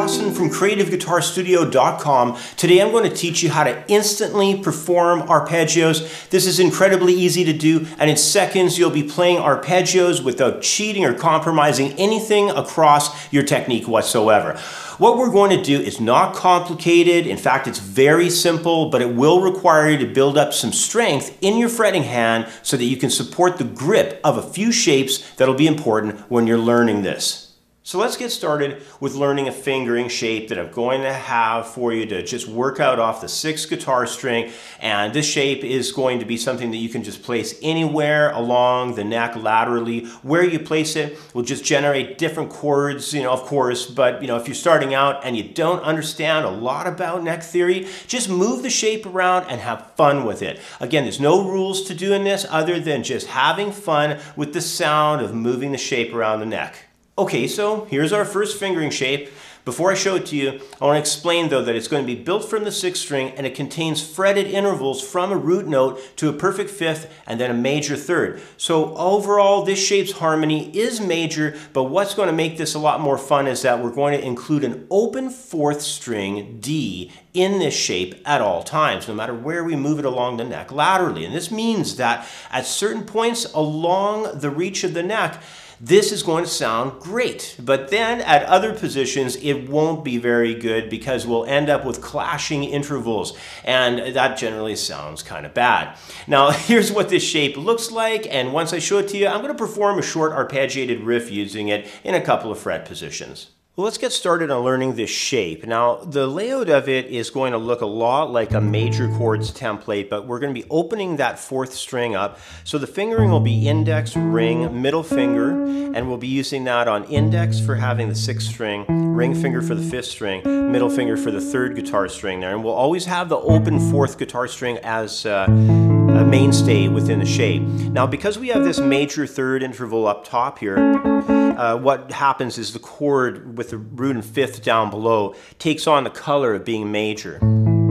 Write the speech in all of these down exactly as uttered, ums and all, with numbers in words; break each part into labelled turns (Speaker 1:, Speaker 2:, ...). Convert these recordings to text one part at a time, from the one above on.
Speaker 1: Dawson from creative guitar studio dot com. Today I'm going to teach you how to instantly perform arpeggios. This is incredibly easy to do, and in seconds you'll be playing arpeggios without cheating or compromising anything across your technique whatsoever. What we're going to do is not complicated. In fact, it's very simple, but it will require you to build up some strength in your fretting hand so that you can support the grip of a few shapes that'll be important when you're learning this. So let's get started with learning a fingering shape that I'm going to have for you to just work out off the sixth guitar string. And this shape is going to be something that you can just place anywhere along the neck laterally. Where you place it will just generate different chords, you know, of course, but you know, if you're starting out and you don't understand a lot about neck theory, just move the shape around and have fun with it. Again, there's no rules to doing this other than just having fun with the sound of moving the shape around the neck. Okay, so here's our first fingering shape. Before I show it to you, I want to explain though that it's going to be built from the sixth string and it contains fretted intervals from a root note to a perfect fifth and then a major third. So overall, this shape's harmony is major, but what's going to make this a lot more fun is that we're going to include an open fourth string D in this shape at all times, no matter where we move it along the neck laterally. And this means that at certain points along the reach of the neck, this is going to sound great, but then at other positions it won't be very good because we'll end up with clashing intervals, and that generally sounds kind of bad. Now here's what this shape looks like, and once I show it to you, I'm going to perform a short arpeggiated riff using it in a couple of fret positions. Well, let's get started on learning this shape. Now, the layout of it is going to look a lot like a major chords template, but we're going to be opening that fourth string up. So the fingering will be index, ring, middle finger, and we'll be using that on index for having the sixth string, ring finger for the fifth string, middle finger for the third guitar string there. And we'll always have the open fourth guitar string as uh, a mainstay within the shape. Now, because we have this major third interval up top here, uh, what happens is the chord with the root and fifth down below takes on the color of being major.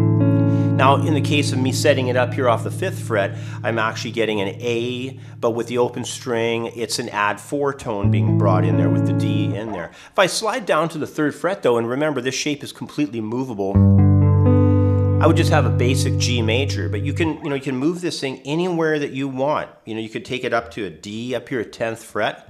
Speaker 1: Now, in the case of me setting it up here off the fifth fret, I'm actually getting an A, but with the open string, it's an add four tone being brought in there with the D in there. If I slide down to the third fret though, and remember this shape is completely movable, I would just have a basic G major, but you can, you know, you can move this thing anywhere that you want. You know, you could take it up to a D up here at tenth fret.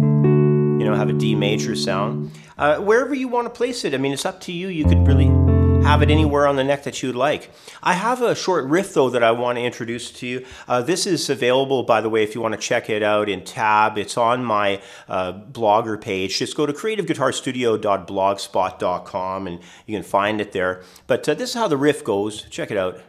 Speaker 1: You know, have a D major sound. Uh, wherever you want to place it, I mean, it's up to you. You could really have it anywhere on the neck that you'd like. I have a short riff, though, that I want to introduce to you. Uh, this is available, by the way, if you want to check it out in Tab. It's on my uh, blogger page. Just go to creative guitar studio dot blogspot dot com and you can find it there. But uh, this is how the riff goes. Check it out.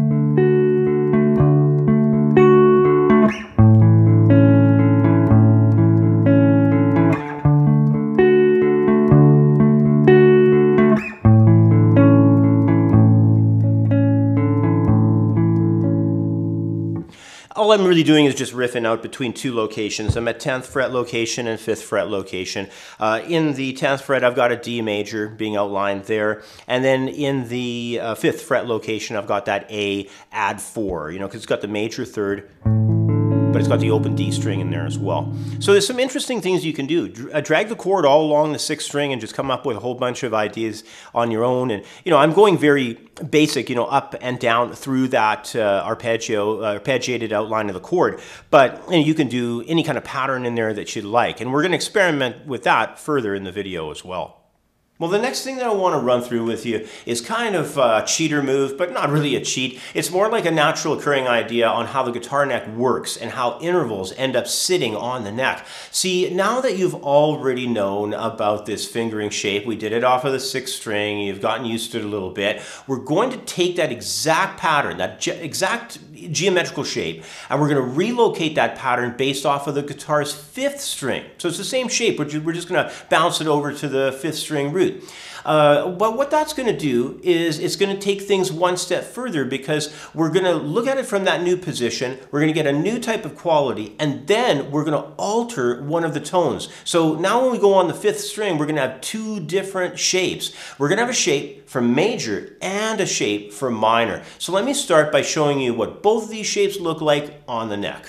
Speaker 1: All I'm really doing is just riffing out between two locations. I'm at tenth fret location and fifth fret location. Uh, in the tenth fret, I've got a D major being outlined there. And then in the uh, fifth fret location, I've got that A add four, you know, because it's got the major third, but it's got the open D string in there as well. So there's some interesting things you can do. Drag the chord all along the sixth string and just come up with a whole bunch of ideas on your own. And, you know, I'm going very basic, you know, up and down through that uh, arpeggio, uh, arpeggiated outline of the chord. But you know, you can do any kind of pattern in there that you'd like. And we're going to experiment with that further in the video as well. Well, the next thing that I want to run through with you is kind of a cheater move, but not really a cheat. It's more like a natural occurring idea on how the guitar neck works and how intervals end up sitting on the neck. See, now that you've already known about this fingering shape, we did it off of the sixth string, you've gotten used to it a little bit, we're going to take that exact pattern, that ge- exact geometrical shape, and we're going to relocate that pattern based off of the guitar's fifth string. So it's the same shape, but we're just going to bounce it over to the fifth string root. Uh, but what that's going to do is it's going to take things one step further because we're going to look at it from that new position, we're going to get a new type of quality, and then we're going to alter one of the tones. So now when we go on the fifth string, we're going to have two different shapes. We're going to have a shape for major and a shape for minor. So let me start by showing you what both of these shapes look like on the neck.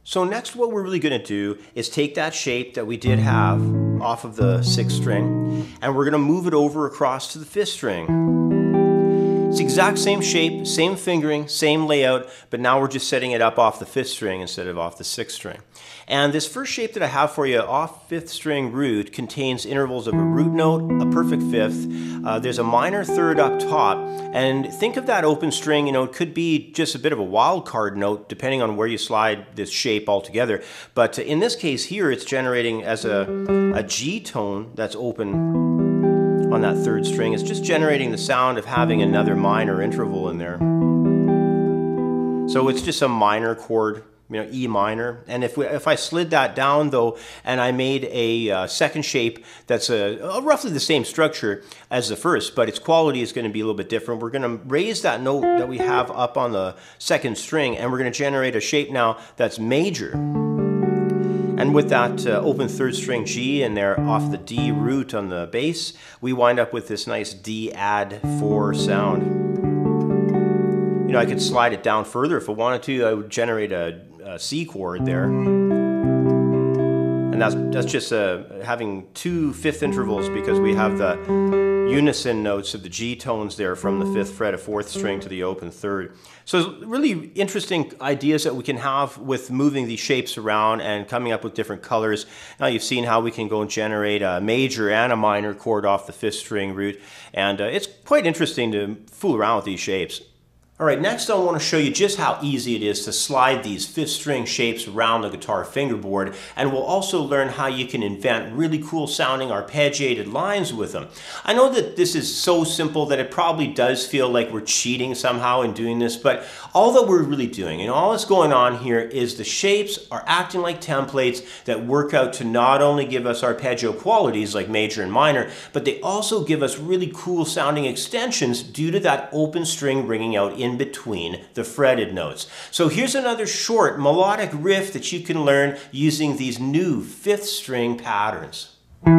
Speaker 1: So next what we're really going to do is take that shape that we did have off of the sixth string, and we're going to move it over across to the fifth string. It's the exact same shape, same fingering, same layout, but now we're just setting it up off the fifth string instead of off the sixth string. And this first shape that I have for you off fifth string root contains intervals of a root note, a perfect fifth, uh, there's a minor third up top, and think of that open string, you know, it could be just a bit of a wild card note depending on where you slide this shape altogether. But in this case here, it's generating as a, a G tone that's open on that third string. It's just generating the sound of having another minor interval in there. So it's just a minor chord, you know, E minor. And if we, if I slid that down though, and I made a uh, second shape that's a, a roughly the same structure as the first, but its quality is going to be a little bit different. We're going to raise that note that we have up on the second string, and we're going to generate a shape now that's major. And with that uh, open third string G in there off the D root on the bass, we wind up with this nice D add four sound. You know, I could slide it down further if I wanted to. I would generate a, a C chord there. And that's, that's just uh, having two fifth intervals because we have the unison notes of the G tones there from the fifth fret of fourth string to the open third. So really interesting ideas that we can have with moving these shapes around and coming up with different colors. Now you've seen how we can go and generate a major and a minor chord off the fifth string root, and uh, it's quite interesting to fool around with these shapes. All right, next I want to show you just how easy it is to slide these fifth string shapes around the guitar fingerboard, and we'll also learn how you can invent really cool sounding arpeggiated lines with them. I know that this is so simple that it probably does feel like we're cheating somehow in doing this, but all that we're really doing and all that's going on here is the shapes are acting like templates that work out to not only give us arpeggio qualities like major and minor, but they also give us really cool sounding extensions due to that open string ringing out in in between the fretted notes. So here's another short melodic riff that you can learn using these new fifth string patterns.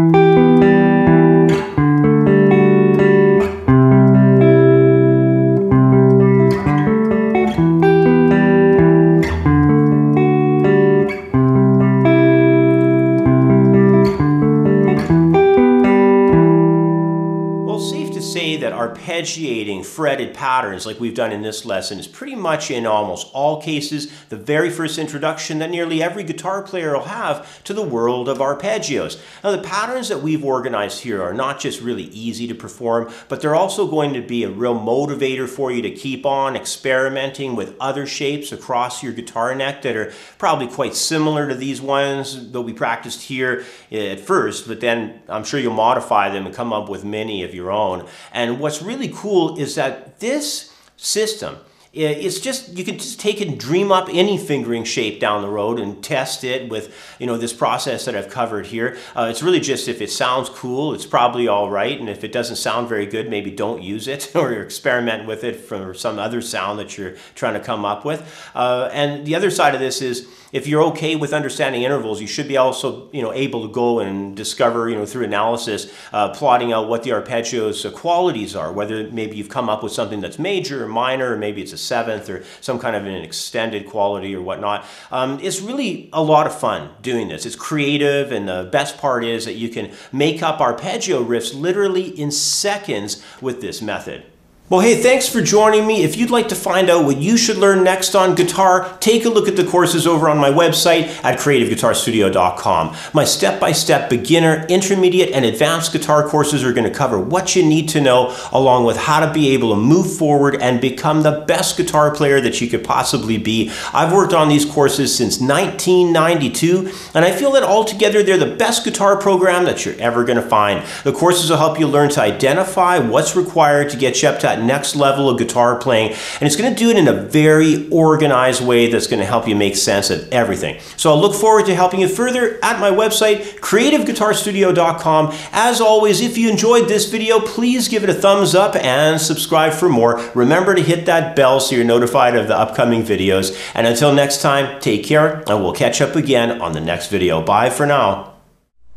Speaker 1: That arpeggiating fretted patterns like we've done in this lesson is pretty much in almost all cases the very first introduction that nearly every guitar player will have to the world of arpeggios. Now the patterns that we've organized here are not just really easy to perform, but they're also going to be a real motivator for you to keep on experimenting with other shapes across your guitar neck that are probably quite similar to these ones that we practiced here at first, but then I'm sure you'll modify them and come up with many of your own. And what's really cool is that this system, it's just, you can just take and dream up any fingering shape down the road and test it with, you know, this process that I've covered here. Uh, it's really just if it sounds cool, it's probably all right. And if it doesn't sound very good, maybe don't use it or experiment with it for some other sound that you're trying to come up with. Uh, and the other side of this is, if you're okay with understanding intervals, you should be also, you know, able to go and discover, you know, through analysis, uh, plotting out what the arpeggio's uh, qualities are, whether maybe you've come up with something that's major or minor, or maybe it's a seventh or some kind of an extended quality or whatnot. Um, it's really a lot of fun doing this. It's creative, and the best part is that you can make up arpeggio riffs literally in seconds with this method. Well, hey, thanks for joining me. If you'd like to find out what you should learn next on guitar, take a look at the courses over on my website at creative guitar studio dot com. My step-by-step beginner, intermediate, and advanced guitar courses are going to cover what you need to know, along with how to be able to move forward and become the best guitar player that you could possibly be. I've worked on these courses since nineteen ninety-two, and I feel that altogether they're the best guitar program that you're ever going to find. The courses will help you learn to identify what's required to get you up to that next level of guitar playing, and it's going to do it in a very organized way that's going to help you make sense of everything. So I'll look forward to helping you further at my website, creative guitar studio dot com. As always, if you enjoyed this video, please give it a thumbs up and subscribe for more. Remember to hit that bell so you're notified of the upcoming videos. And until next time, take care, and we'll catch up again on the next video. Bye for now.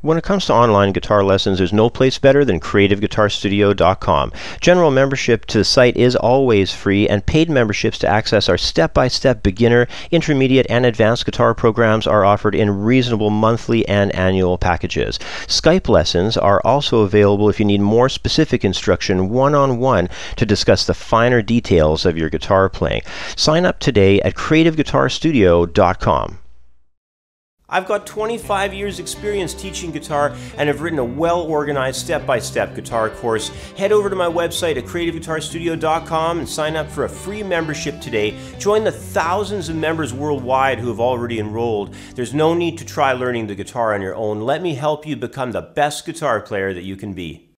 Speaker 1: When it comes to online guitar lessons, there's no place better than creative guitar studio dot com. General membership to the site is always free, and paid memberships to access our step-by-step beginner, intermediate, and advanced guitar programs are offered in reasonable monthly and annual packages. Skype lessons are also available if you need more specific instruction one-on-one to discuss the finer details of your guitar playing. Sign up today at creative guitar studio dot com. I've got twenty-five years experience teaching guitar and have written a well-organized step-by-step guitar course. Head over to my website at creative guitar studio dot com and sign up for a free membership today. Join the thousands of members worldwide who have already enrolled. There's no need to try learning the guitar on your own. Let me help you become the best guitar player that you can be.